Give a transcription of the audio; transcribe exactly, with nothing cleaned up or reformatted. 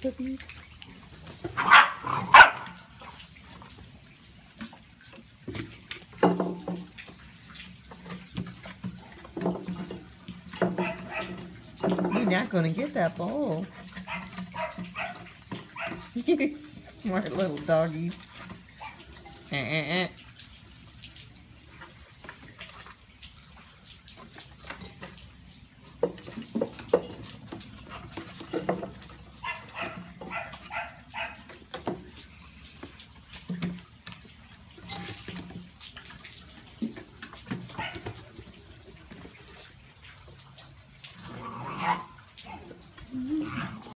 puppy. You're not going to get that bowl. You smart little doggies. Uh, uh, uh.